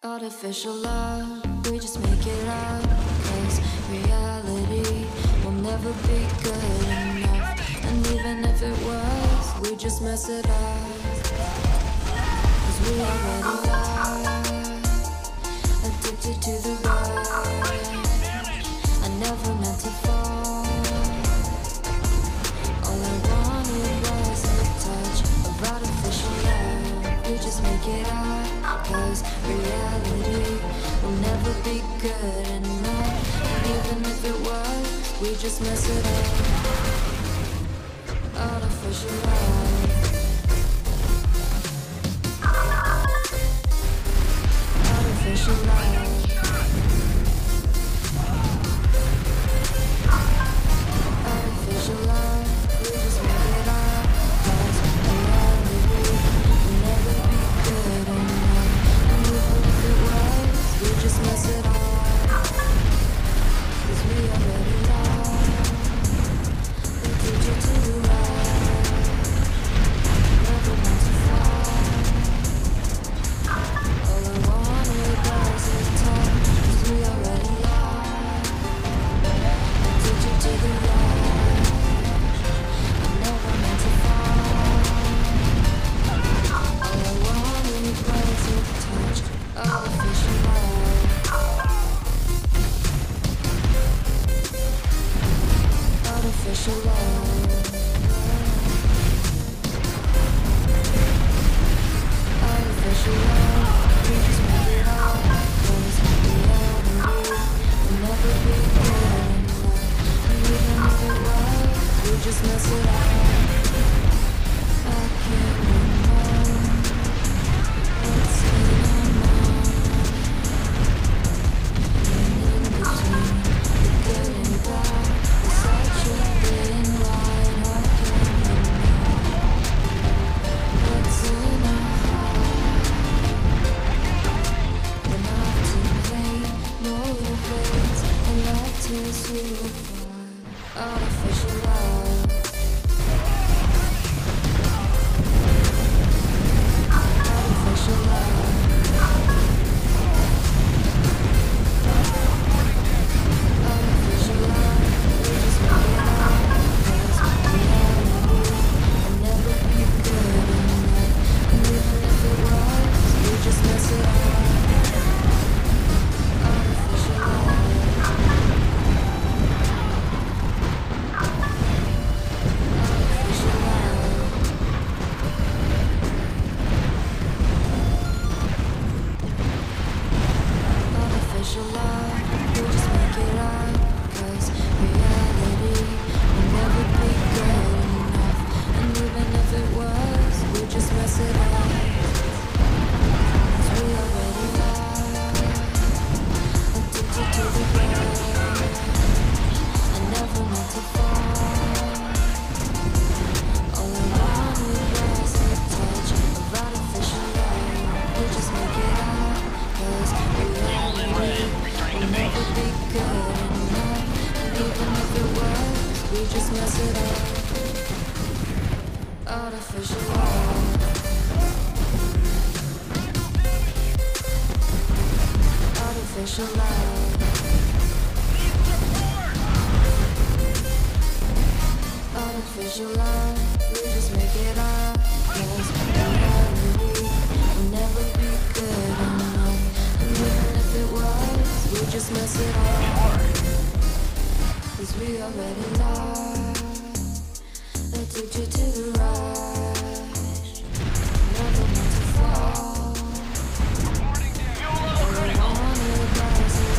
Artificial love, we just make it up. Cause reality will never be good enough. And even if it was, we just mess it up. Cause we already lost, addicted to the rush. I never meant to fall. All I wanted was a touch of artificial love. We just make it up. Cause reality will never be good enough. And even if it was, we just mess it up. Artificial love. Artificial love. Artificial love. We just make it up. Cause reality will never be good enough. We just mess it up. Cause we already lost. Addicted to the rush. Never meant to fall. All I wanted was a touch. Cause we already lost. Addicted to the rush. I never meant to fall. All I wanted was a touch. Artificial love. Artificial love. Artificial love. We just make it up. Cause reality will never be good enough. And even if it was, we just mess it up. I can't remember what's in our mind. Good and bad, it's such a thin line. I can't remember what's in our heart. When often pain motivates and love tears you apart. Artificial love. Artificial love. Artificial love, we just make it up. Cause reality will never be good enough. And even if it was, we just mess it up. Artificial love. Artificial love. Artificial love, we just make it up. Cause reality will never be good enough. And even if it was, we just mess it up. Cause we already lost, addicted to the rush. I never meant to fall. All I wanted was a touch of artificial love. We just make it up. Cause reality will never be good enough. And even if it was, we just mess it up. Artificial love. Artificial love. Artificial love. We just make it up. Cause reality will never be good enough. And even if it was, we just mess it up. Cause we already lost, addicted to the rush. Never meant to fall. All I wanted was a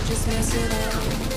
just mess it up.